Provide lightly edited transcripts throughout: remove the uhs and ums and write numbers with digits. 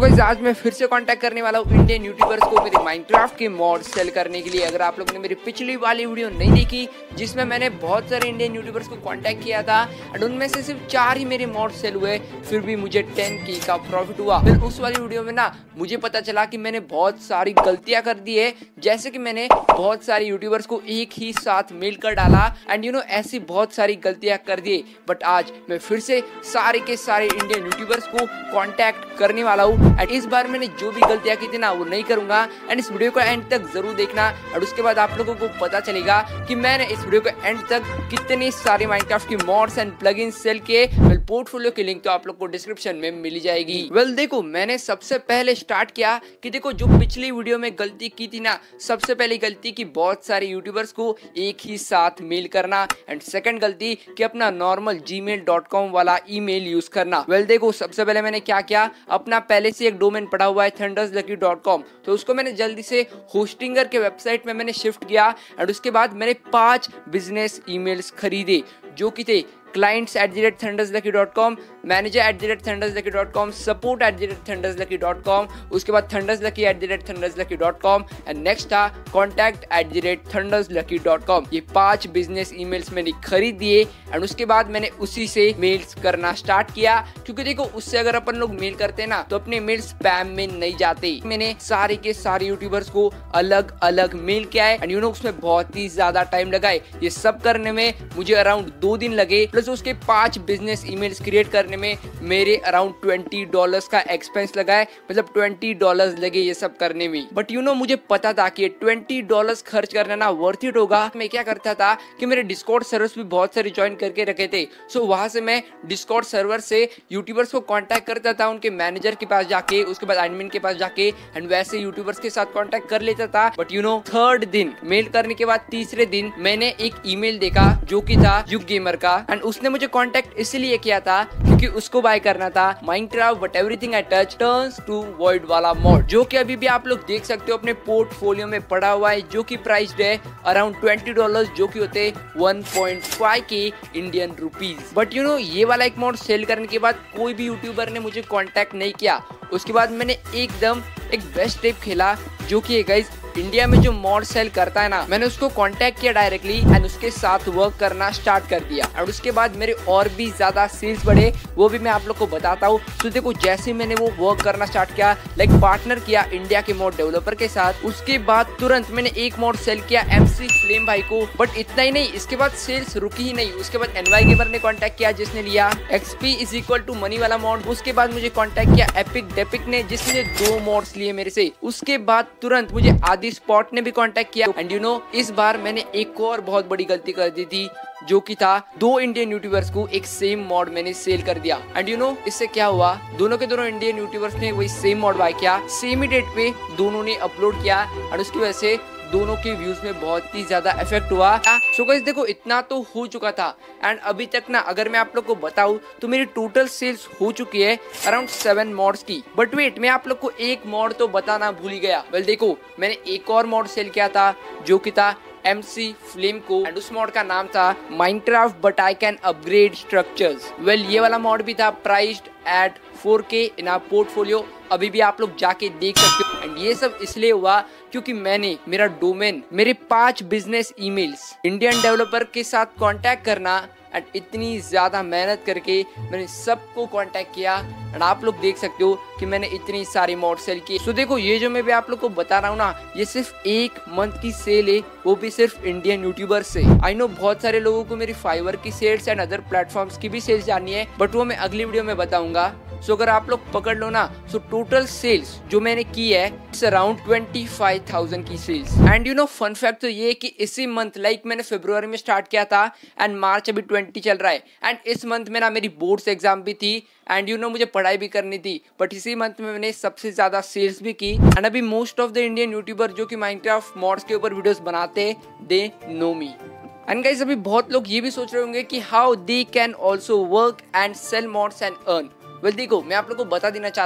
Guys आज मैं फिर से कांटेक्ट करने वाला हूँ इंडियन यूट्यूबर्स को मेरे माइनक्राफ्ट के मॉड सेल करने के लिए। अगर आप लोगों ने मेरी पिछली वाली वीडियो नहीं देखी जिसमें मैंने बहुत सारे इंडियन यूट्यूबर्स को कांटेक्ट किया था एंड उनमें से सिर्फ 4 ही मेरे मॉड सेल हुए, फिर भी मुझे 10K का प्रॉफिट हुआ। फिर उस वाली वीडियो में ना मुझे पता चला कि मैंने बहुत सारी गलतियां कर दी है, जैसे कि मैंने बहुत सारे यूट्यूबर्स को एक ही साथ मेल कर डाला एंड ऐसी बहुत सारी गलतियां कर दी। बट आज मैं फिर से सारे के सारे इंडियन यूट्यूबर्स को कांटेक्ट करने वाला हूँ एंड इस बार मैंने जो भी गलतियां की थी ना वो नहीं करूंगा। एंड इस वीडियो को एंड तक जरूर देखना और उसके बाद आप लोगों को पता चलेगा कि मैंने इस वीडियो को एंड तक कितने सारे माइनक्राफ्ट की मॉड्स एंड प्लगइन्स सेल किए। पोर्टफोलियो की लिंक तो आप लोग को डिस्क्रिप्शन में मिल जाएगी। देखो मैंने सबसे पहले स्टार्ट किया कि देखो जो पिछली वीडियो में गलती की थी ना, सबसे पहली गलती की बहुत सारे यूट्यूबर्स को एक ही साथ मेल करना एंड सेकंड गलती कि अपना नॉर्मल gmail.com वाला ईमेल यूज करना। देखो सबसे पहले मैंने क्या किया, अपना पहले से एक डोमेन पड़ा हुआ है thunderslucky.com, तो उसको मैंने जल्दी से होस्टिंगर के वेबसाइट में मैंने शिफ्ट किया एंड उसके बाद मैंने 5 बिजनेस ईमेल्स खरीदे जो कि थे clients@thunderslucky.com, manager@thunderslucky.com, support@thunderslucky.com, उसके बाद thunderslucky@thunderslucky.com एंड नेक्स्ट था contact@thunderslucky.com। ये 5 बिजनेस ईमेल्स मैंने खरीद दिए एंड उसके बाद मैंने उसी से मेल्स करना स्टार्ट किया, क्योंकि देखो उससे अगर अपन लोग मेल करते हैं ना तो अपने मेल स्पैम में नहीं जाते। मैंने सारे के सारे यूट्यूबर्स को अलग अलग मेल किया है एंड उसमें बहुत ही ज्यादा टाइम लगा है। ये सब करने में मुझे अराउंड 2 दिन लगे, प्लस उसके 5 बिजनेस ईमेल्स क्रिएट करने में मेरे अराउंड $20 का एक्सपेंस लगा है, मतलब $20 लगे ये सब करने में। बट मुझे पता था कि $20 खर्च करना ना वर्थ इट होगा। मैं क्या करता था कि मेरे डिस्कॉर्ड सर्वर्स भी बहुत सारे ज्वाइन करके रखे थे, सो वहां से मैं डिस्कॉर्ड सर्वर से यूट्यूबर्स को कांटेक्ट करता था, उनके मैनेजर के पास जाके, उसके बाद एडमिन के पास जाके एंड वैसे यूट्यूबर्स के साथ कांटेक्ट कर लेता था। बट थर्ड दिन मेल करने के बाद तीसरे दिन मैंने एक ईमेल देखा जो कि था युग गेमर का एंड उसने मुझे कांटेक्ट इसलिए किया था क्योंकि उसको बाय करना था Minecraft but everything I touch turns to void वाला मॉड, जो कि अभी भी आप लोग देख सकते हो अपने पोर्टफोलियो में पड़ा हुआ है, जो कि प्राइस्ड है अराउंड $20, जो कि होते 1.5K इंडियन रुपीज। बट ये वाला एक मॉड सेल करने के बाद कोई भी यूट्यूबर ने मुझे कांटेक्ट नहीं किया। उसके बाद मैंने एकदम एक बेस्ट टिप खेला, जो कि गाइस इंडिया में जो मॉड सेल करता है ना, मैंने उसको कांटेक्ट किया डायरेक्टली एंड उसके साथ वर्क करना स्टार्ट कर दिया और उसके बाद मेरे और भी ज्यादा सेल्स बढ़े, वो भी मैं आप लोग को बताता हूँ। तो देखो जैसे मैंने वो वर्क करना स्टार्ट किया, लाइक पार्टनर किया इंडिया के मॉड डेवलपर के साथ, उसके बाद तुरंत मैंने एक मॉड सेल किया MC फ्लेम भाई को। बट इतना ही नहीं, इसके बाद सेल्स रुकी ही नहीं, उसके बाद NY गेमर ने कांटेक्ट किया जिसने लिया XP=money वाला मॉड। उसके बाद मुझे कांटेक्ट किया एपिक डेपिक ने जिसने 2 मॉड्स लिए मेरे से। उसके बाद तुरंत मुझे आदि स्पॉट ने भी कांटेक्ट किया एंड इस बार मैंने एक और बहुत बड़ी गलती कर दी थी, जो कि था 2 इंडियन यूट्यूबर्स को एक सेम मॉड मैंने सेल कर दिया एंड इससे क्या हुआ, दोनों के दोनों इंडियन यूट्यूबर्स ने वही सेम मॉड बाय किया, सेम ही डेट पे दोनों ने अपलोड किया और उसकी वजह से दोनों के व्यूज में बहुत ही ज्यादा इफेक्ट हुआ। सो गाइस देखो इतना तो हो चुका था एंड अभी तक ना अगर मैं आप लोग को बताऊं तो मेरी टोटल सेल्स हो चुकी है अराउंड 7 मॉड्स की। बट वेट, मैं आप लोग को एक मॉड तो बताना भूल ही गया। देखो मैंने एक और मॉड सेल किया था जो कि था MC फ्लेम को एंड उस मॉड का नाम था Minecraft but I can upgrade structures. ये वाला मॉड भी था priced at 4K in our portfolio, अभी भी आप लोग जाके देख सकते हो। एंड ये सब इसलिए हुआ क्योंकि मैंने मेरा डोमेन, मेरे 5 बिजनेस ईमेल्स, इंडियन डेवलपर के साथ कांटेक्ट करना एंड इतनी ज्यादा मेहनत करके मैंने सबको कांटेक्ट किया एंड आप लोग देख सकते हो कि मैंने इतनी सारी मॉड सेल की। सो देखो ये जो मैं भी आप लोग को बता रहा हूँ ना, ये सिर्फ 1 मंथ की सेल है, वो भी सिर्फ इंडियन यूट्यूबर से। आई नो बहुत सारे लोगों को मेरी फाइवर की सेल्स एंड अदर प्लेटफॉर्म्स की भी सेल्स जाननी है, बट वो मैं अगली वीडियो में बताऊंगा। सो अगर आप लोग पकड़ लो ना, सो टोटल सेल्स जो मैंने की है इट्स अराउंड 25,000 की सेल्स। एंड फन फैक्ट तो ये कि इसी मंथ, लाइक मैंने फरवरी में स्टार्ट किया था एंड मार्च अभी 20 चल रहा है एंड इस मंथ में ना मेरी बोर्ड्स एग्जाम भी थी एंड मुझे पढ़ाई भी करनी थी, बट इसी मंथ में मैंने सबसे ज्यादा सेल्स भी की। एंड अभी most of the Indian YouTuber जो कि माइनक्राफ्ट मॉड्स के ऊपर वीडियोस बनाते हैं, they know me. And guys अभी बहुत लोग ये भी सोच रहे होंगे कि how they can also work and sell mods and earn. देखो मैं आप लोग को बता देना चाहता हूँ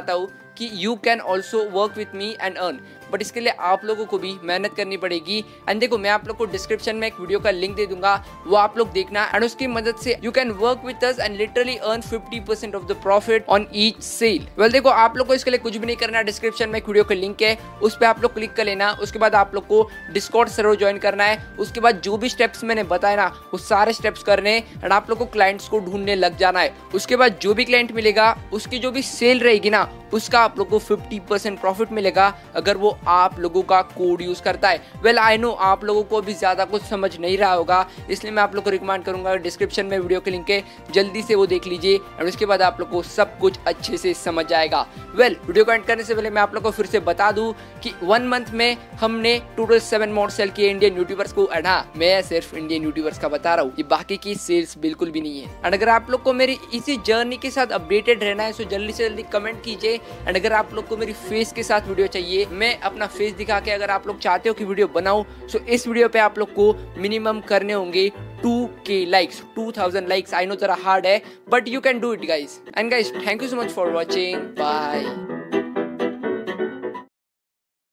कि you can also work with me and earn, but इसके लिए आप लोगों को भी मेहनत करनी पड़ेगी। एंड देखो मैं आप लोग को डिस्क्रिप्शन में एक वीडियो का लिंक दे दूंगा, वो आप लोग देखना एंड उसकी मदद से you can work with us and literally earn 50% of the profit on each sale. Well देखो आप लोग को इसके लिए कुछ भी नहीं करना, डिस्क्रिप्शन में एक वीडियो का लिंक है, उस पर आप लोग क्लिक कर लेना। उसके बाद आप लोग को डिस्कॉर्ड सर्वर ज्वाइन करना है। उसके बाद जो भी स्टेप्स मैंने बताया ना वो सारे स्टेप्स करने एंड आप लोग को क्लाइंट्स को ढूंढने लग जाना है। उसके बाद जो भी क्लाइंट मिलेगा उसकी जो भी सेल रहेगी ना उसका आप लोग को 50% प्रॉफिट मिलेगा अगर वो आप लोगों का कोड यूज करता है। वेल आई नो आप लोगों को अभी ज्यादा कुछ समझ नहीं रहा होगा, इसलिए मैं आप लोग को रिकमेंड करूंगा डिस्क्रिप्शन में वीडियो के लिंक है, जल्दी से वो देख लीजिए और उसके बाद आप लोग को सब कुछ अच्छे से समझ जाएगा। वेल वीडियो को एंड करने से पहले मैं आप लोग को फिर से बता दूं कि 1 मंथ में हमने टोटल 7 मोड सेल किए इंडियन यूट्यूबर्स को। एंड हाँ, मैं सिर्फ इंडियन यूट्यूबर्स का बता रहा हूँ, ये बाकी की सेल्स बिल्कुल भी नहीं है। एंड अगर आप लोग को मेरी इसी जर्नी के साथ अपडेटेड रहना है तो जल्दी से जल्दी कमेंट कीजिए। एंड अगर आप लोग को मेरी फेस के साथ वीडियो चाहिए, मैं अपना फेस दिखा के अगर आप लोग चाहते हो कि वीडियो बनाऊं, तो इस वीडियो पे आप लोग को मिनिमम करने होंगे 2K likes, 2000 likes. I know जरा हार्ड है but you can do it guys. And guys thank you so much for watching, bye.